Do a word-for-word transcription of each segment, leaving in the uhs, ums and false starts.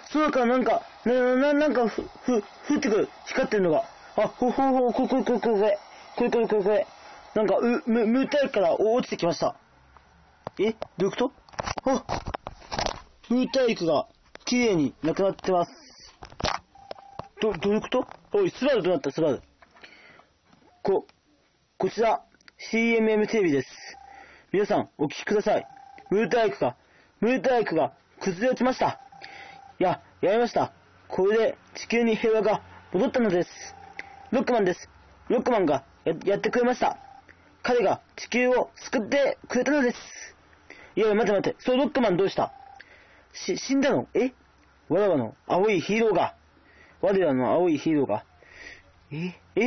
空からなんか、な、な、なんか、ふ、ふ、降ってくる。光ってるのが。あ、ほほほ、これこれこれこれこれ。これこれこれこれ。なんか、う、む、ムータイクから落ちてきました。え、どういうこと？あ、ムータイクが綺麗になくなってます。ど、どういうこと？おい、スバルどうなった？スバル。こ、こちら、シーエムエム テレビです。皆さん、お聞きください。ムータイクが、ムータイクが崩れ落ちました。いや、やりました。これで地球に平和が戻ったのです。ロックマンです。ロックマンが や, やってくれました。彼が地球を救ってくれたのです。いや、待て待て。そう、ロックマンどうした？し、死んだの？え？我らの青いヒーローが。我らの青いヒーローが。え？え？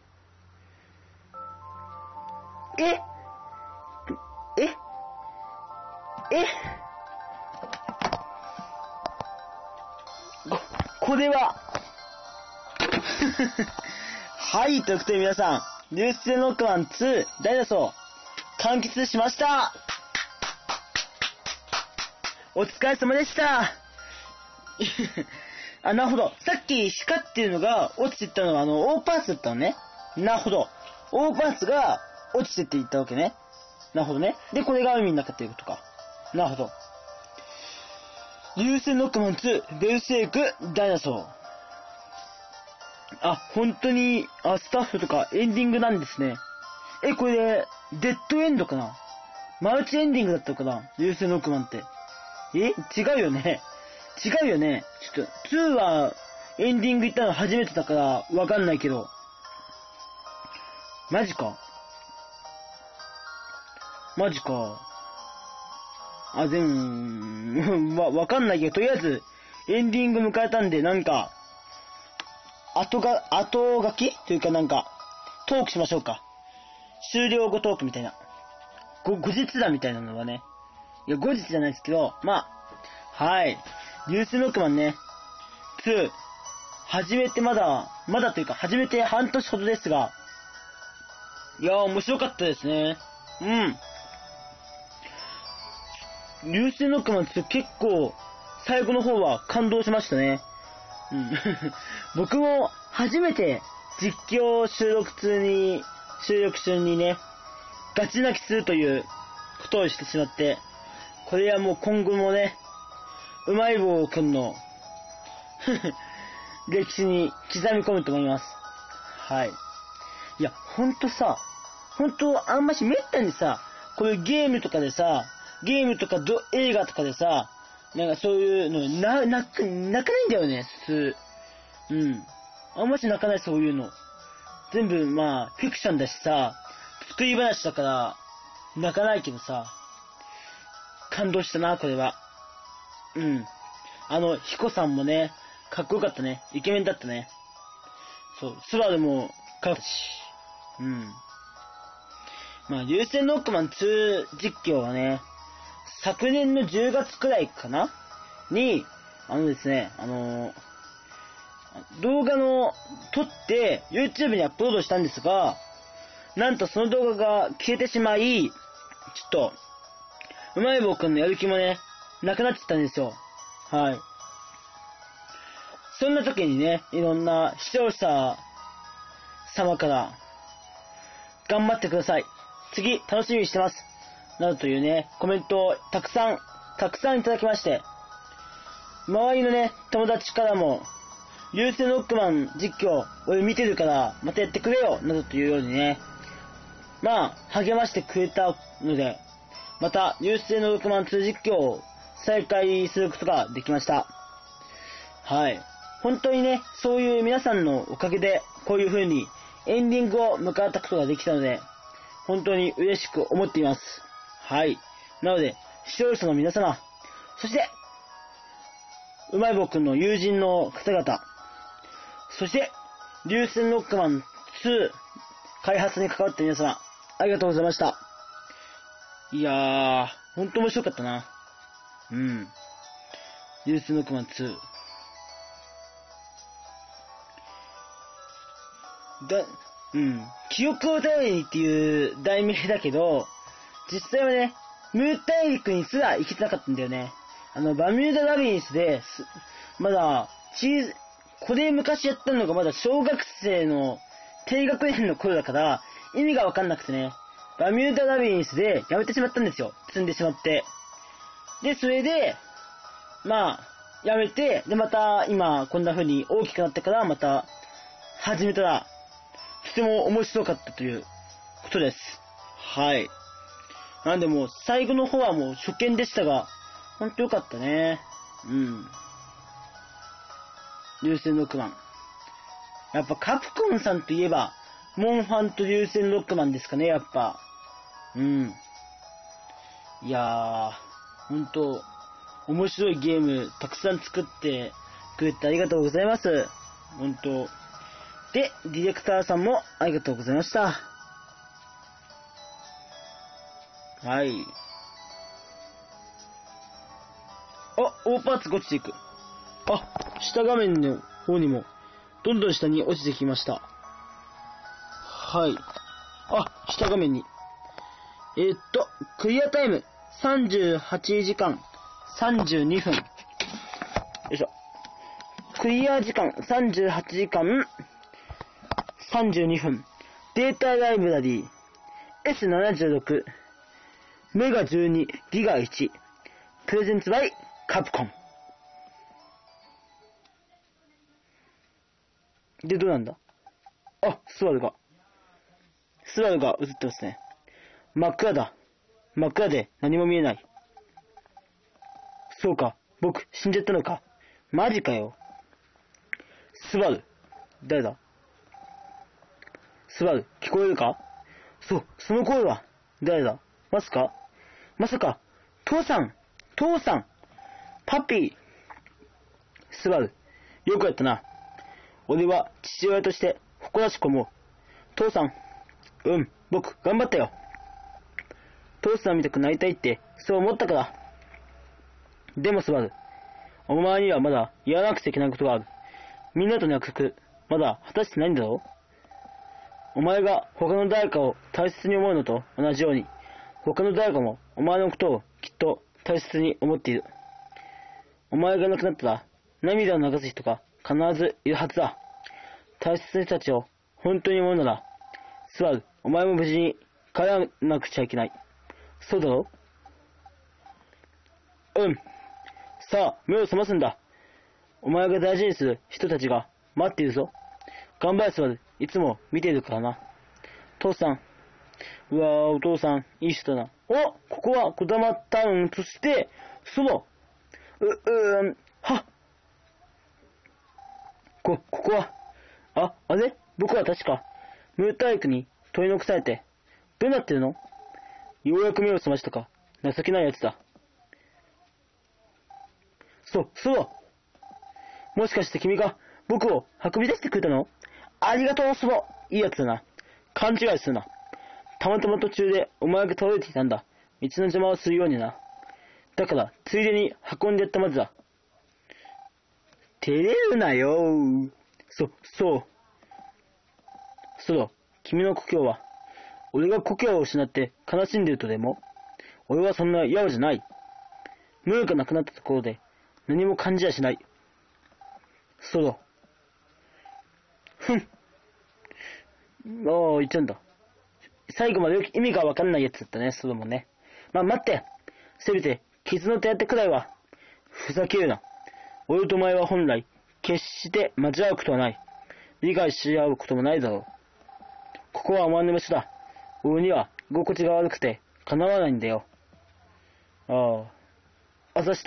え？え？え？こ、これははい、ということで皆さん、流星ロックマンツーダイナソー、完結しました。お疲れ様でした。あ、なるほど。さっき光っていうのが落ちていったのはあの、オーパーツだったのね。なるほど。オーパーツが落ちてっていったわけね。なるほどね。で、これが海の中っていうことか。なるほど。流星ロックマンツーベルセークダイナソー。あ、本当に、あ、スタッフとかエンディングなんですね。え、これ、デッドエンドかな？マルチエンディングだったのかな？流星ロックマンって。え？違うよね。違うよね。ちょっと、ツーはエンディング行ったの初めてだからわかんないけど。マジか。マジか。あ、でも、わ、わかんないけど、とりあえず、エンディング迎えたんで、なんか、後が、後書きというかなんか、トークしましょうか。終了後トークみたいな。ご、後日談みたいなのはね。いや、後日じゃないですけど、まあ、はい。流星ロックマンね、ツー、始めてまだ、まだというか、始めて半年ほどですが、いやー、面白かったですね。うん。流星ロックマンツー結構、最後の方は感動しましたね。うん。僕も初めて実況収録中に、収録中にね、ガチ泣きするということをしてしまって、これはもう今後もね、うまい棒くんの歴史に刻み込むと思います。はい。いや、ほんとさ、ほんとあんましめったにさ、こういうゲームとかでさ、ゲームとかど映画とかでさ、なんかそういうの、な、泣く、泣かないんだよね、普通。うん。あんまし泣かない、そういうの。全部、まあ、フィクションだしさ、作り話だから、泣かないけどさ、感動したな、これは。うん。あの、ヒコさんもね、かっこよかったね。イケメンだったね。そう、スバルも、かっこよかったし。うん。まあ、流星ロックマンツー実況はね、昨年のじゅうがつくらいかなに、あのですね、あのー、動画の撮って YouTube にアップロードしたんですが、なんとその動画が消えてしまい、ちょっと、うまい棒くんのやる気もね、なくなっちゃったんですよ。はい。そんな時にね、いろんな視聴者様から、頑張ってください。次、楽しみにしてます。などというね、コメントをたくさん、たくさんいただきまして、周りのね、友達からも、流星ロックマン実況、俺見てるから、またやってくれよ、などというようにね、まあ、励ましてくれたので、また、流星ロックマンツー実況を再開することができました。はい。本当にね、そういう皆さんのおかげで、こういう風にエンディングを迎えたことができたので、本当に嬉しく思っています。はい。なので、視聴者の皆様、そして、うまい棒くんの友人の方々、そして、流星ロックマンツー開発に関わった皆様、ありがとうございました。いやー、ほんと面白かったな。うん。流星ロックマンツー。だ、うん。記憶を頼りにっていう題名だけど、実際はね、ムー大陸にすら行けてなかったんだよね。あの、バミューダラビリンスで、 まだ、チーズ、これ昔やったのがまだ小学生の低学年の頃だから、意味がわかんなくてね、バミューダラビリンスでやめてしまったんですよ。積んでしまって。で、それで、まあ、やめて、で、また、今、こんな風に大きくなってから、また、始めたら、とても面白かったということです。はい。なんでもう、最後の方はもう初見でしたが、ほんとよかったね。うん。流星ロックマン。やっぱカプコンさんといえば、モンファンと流星ロックマンですかね、やっぱ。うん。いやー、ほんと、面白いゲームたくさん作ってくれてありがとうございます。ほんと。で、ディレクターさんもありがとうございました。はい。あ、大パーツが落ちていく。あ、下画面の方にも、どんどん下に落ちてきました。はい。あ、下画面に。えー、っと、クリアタイムさんじゅうはちじかんさんじゅうにふん。よいしょ。クリア時間さんじゅうはちじかんさんじゅうにふん。データライブラリー エスななじゅうろく メガじゅうに ギガいちプレゼンツバイカプコン。で、どうなんだ？あ、スバルが。スバルが映ってますね。真っ暗だ。真っ暗で何も見えない。そうか、僕死んじゃったのか。マジかよ。スバル、誰だ？スバル、聞こえるか？そう、その声は、誰だ？まさかまさか、父さん父さんパピー。スバル、よくやったな。俺は父親として誇らしく思う。父さん、うん、僕、頑張ったよ。父さんみたくなりたいって、そう思ったから。でもスバル、お前にはまだやらなくちゃいけないことがある。みんなとの約束、まだ果たしてないんだろう？お前が他の誰かを大切に思うのと同じように、他の誰かもお前のことをきっと大切に思っている。お前がいなくなったら、涙を流す人が必ずいるはずだ。大切な人たちを本当に思うなら、スバル、お前も無事に帰らなくちゃいけない。そうだろ？うん。さあ、目を覚ますんだ。お前が大事にする人たちが待っているぞ。頑張れスバル、いつも見ているからな。父さん。うわー、お父さん、いい人だな。お、ここは、こだまタウン、そして、祖母。う、うーん、はこ、ここは、あ、あれ僕は確か、ムータイクに取り残されて、どうなってるの？ようやく目を覚ましたか。情けないやつだ。そう、そう。もしかして君が僕を運び出してくれたの？ありがとう、祖母。いいやつだな。勘違いするな。たまたま途中でお前が倒れていたんだ。道の邪魔をするようにな。だから、ついでに運んでやったまずだ。照れるなよー。そ、そう。そうだ。君の故郷は、俺が故郷を失って悲しんでるとでも？俺はそんな野郎じゃない。ムーが亡くなったところで何も感じやしない。そうだ。ふん。ああ、言っちゃうんだ。最後までよく意味がわかんないやつだったね、そうだもんね。まあ待って。せめて、傷の手当てくらいは、ふざけるな。俺とお前は本来、決して交わうことはない。理解し合うこともないだろう。ここはお前の飯だ。俺には居心地が悪くて、叶わないんだよ。ああ。あざした。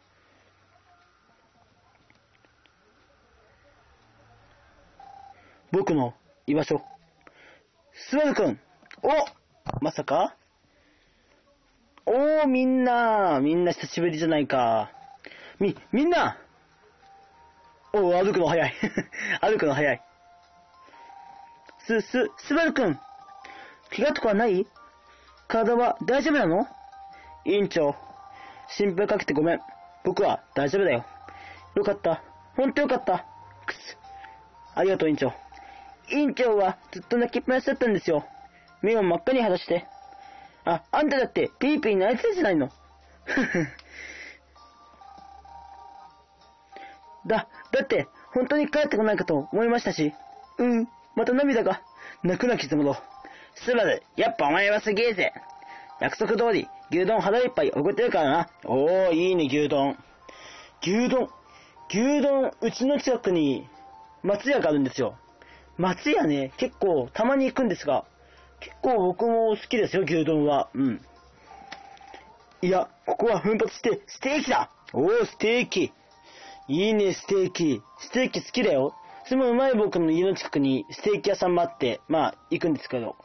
僕の居場所。スバル君。お、まさか？おー、みんな、みんな久しぶりじゃないか。み、みんなおー、歩くの早い。歩くの早い。す、す、スバル君。怪我とかはない？体は大丈夫なの？委員長。心配かけてごめん。僕は大丈夫だよ。よかった。ほんとよかった。くす。ありがとう、委員長。委員長はずっと泣きっぱなしだったんですよ。目を真っ赤に腫らして。あ、あんただってピーピー泣いてたじゃないの。 だ、だって、本当に帰ってこないかと思いましたし。うん、また涙が。泣くな傷物。スバル、やっぱお前はすげえぜ。約束通り、牛丼腹いっぱいおごってるからな。おー、いいね、牛丼。牛丼、牛丼、うちの近くに、松屋があるんですよ。松屋ね、結構、たまに行くんですが、結構僕も好きですよ、牛丼は。うん。いや、ここは奮発して、ステーキだ。おー、ステーキ。いいね、ステーキ。ステーキ好きだよ。それもうまい僕の家の近くにステーキ屋さんもあって、まあ、行くんですけど。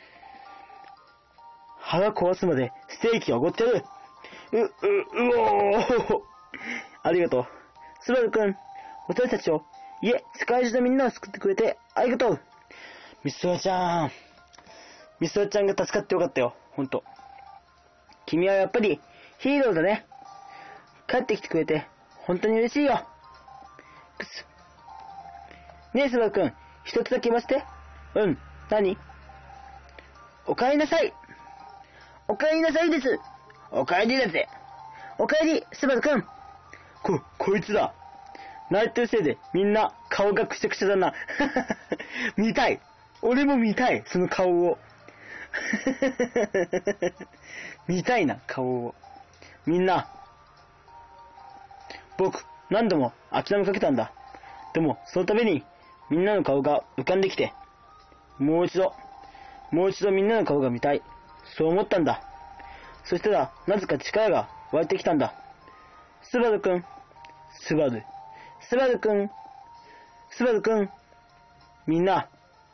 腹壊すまでステーキをおごってやる。う、う、うおー。ありがとう。スバルくん、私たちを、いえ、世界中のみんなを救ってくれてありがとう。ミスワちゃん。ミスワちゃんが助かってよかったよ。ほんと。君はやっぱりヒーローだね。帰ってきてくれて、本当に嬉しいよ。くす。ねえ、スバルくん、一つだけ言わせて。うん、何？お帰りなさい。お帰りなさいです。お帰りだぜ。お帰り、スバルくん。こ、こいつだ。泣いてるせいでみんな顔がくしゃくしゃだな。見たい。俺も見たい、その顔を。見たいな、顔を。みんな、僕、何度も諦めかけたんだ。でも、そのために、みんなの顔が浮かんできて、もう一度、もう一度みんなの顔が見たい。そう思ったんだ。そしたら、なぜか力が湧いてきたんだ。スバルくん、スバル、スバルくん、スバルくん、みんな、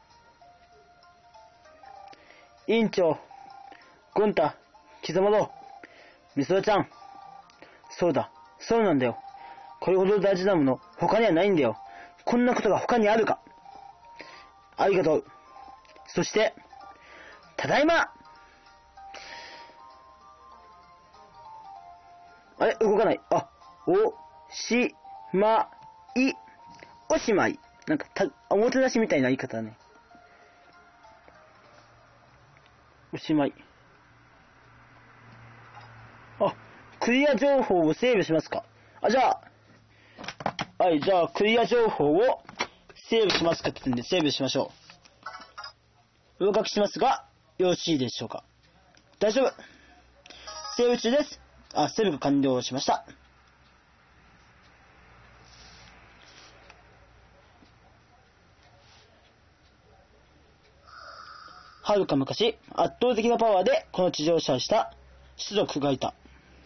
委員長、ゴンタ、キザマロ、ミソラちゃん。そうだ、そうなんだよ。これほど大事なもの、他にはないんだよ。こんなことが他にあるか。ありがとう。そして、ただいま。あれ、動かない。あ、お、し、ま、い、おしまい。なんか、た、おもてなしみたいな言い方だね。おしまい。あ、クリア情報をセーブしますか。あ、じゃあ、はい、じゃあ、クリア情報をセーブしますかって言うんで、セーブしましょう。合格しますが、よろしいでしょうか。大丈夫。セーブ中です。あ、セーブが完了しました。はるか昔、圧倒的なパワーでこの地上を支配した種族がいた。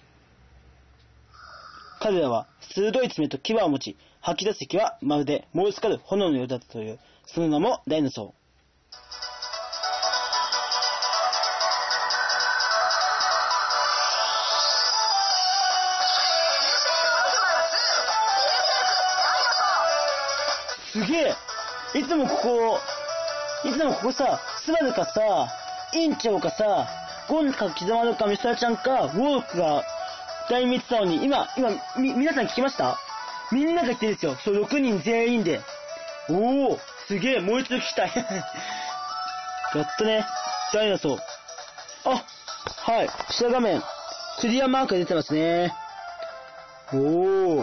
彼らは鋭い爪と牙を持ち、吐き出す息はまるで燃え盛る炎のようだったという、その名もダイナソー。すげえ！いつもここ、いつもここさ、スバルかさ、委員長かさ、ゴンかキザマルかミスラちゃんか、ウォークが大滅したのに、今、今、み、皆さん聞きました？みんなが言ってるんですよ。そう、ろくにん全員で。おー、すげえ、もう一度聞きたい。やったね。ダイナソー。あ、はい、下画面、クリアマークが出てますね。おー。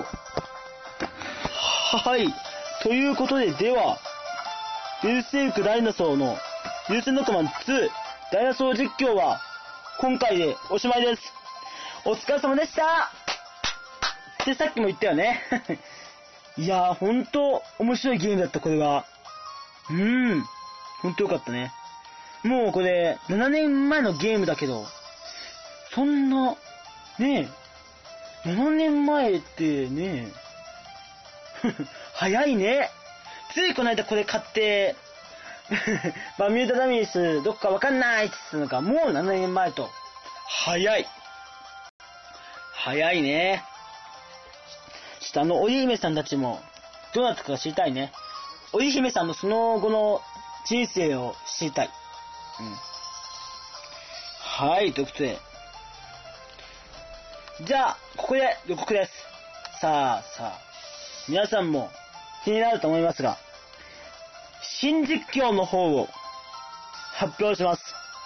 はい。ということで、では、ベルセルクダイナソーの優先ノットマンツーダイナソー実況は今回でおしまいです。お疲れ様でしたってさっきも言ったよね。いやー、ほんと面白いゲームだった、これは。うーん。ほんとよかったね。もうこれ、ななねんまえのゲームだけど、そんな、ねえ、ななねんまえってね、早いね。ついこの間これ買って、バミューダダミースどっかわかんないって言ってたのが、もうななねんまえと。早い。早いね。ちょっとあの、織姫さんたちも、どうなったか知りたいね。織姫さんのその後の人生を知りたい。うん。はい、ということで。じゃあ、ここで予告です。さあ、さあ。皆さんも気になると思いますが、新実況の方を発表します。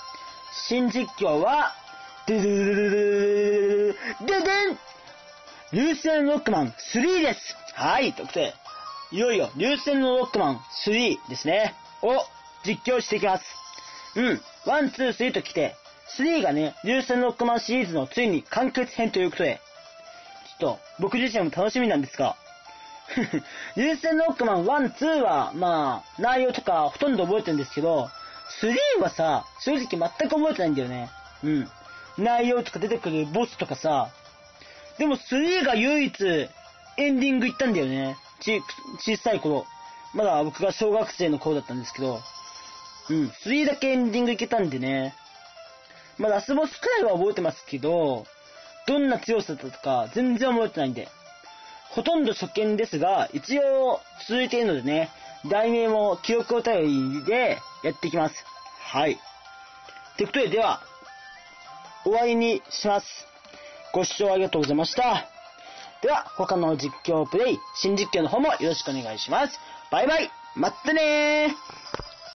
新実況は、ドゥドゥドゥドゥドゥドゥドゥン流星のロックマンスリーです。はい、ということで、いよいよ流星のロックマンスリーですね、を実況していきます。うん、ワン、ツー、スリーと来て、スリーがね、流星のロックマンシリーズのついに完結編ということで、ちょっと僕自身も楽しみなんですが、流星のロックマンワン、ツーは、まあ、内容とかほとんど覚えてるんですけど、スリーはさ、正直全く覚えてないんだよね。うん。内容とか出てくるボスとかさ、でもスリーが唯一エンディング行ったんだよね。ち、小さい頃。まだ僕が小学生の頃だったんですけど、うん、スリーだけエンディング行けたんでね。まあラスボスくらいは覚えてますけど、どんな強さだったとか全然覚えてないんで。ほとんど初見ですが、一応続いているのでね、題名も記憶を頼りでやっていきます。はい。ということで、では、終わりにします。ご視聴ありがとうございました。では、他の実況プレイ、新実況の方もよろしくお願いします。バイバイ、まったねー。